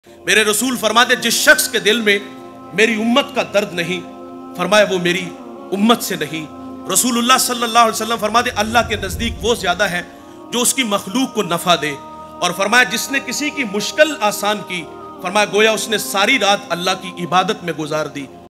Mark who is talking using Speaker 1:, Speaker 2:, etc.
Speaker 1: मेरे रसूल फरमाते जिस शख्स के दिल में मेरी उम्मत का दर्द नहीं, फरमाया वो मेरी उम्मत से नहीं। रसूलुल्लाह सल्लल्लाहु अलैहि वसल्लम फरमाते अल्लाह के नज़दीक वो ज़्यादा है जो उसकी मखलूक को नफ़ा दे। और फरमाया जिसने किसी की मुश्किल आसान की, फरमाया गोया उसने सारी रात अल्लाह की इबादत में गुजार दी।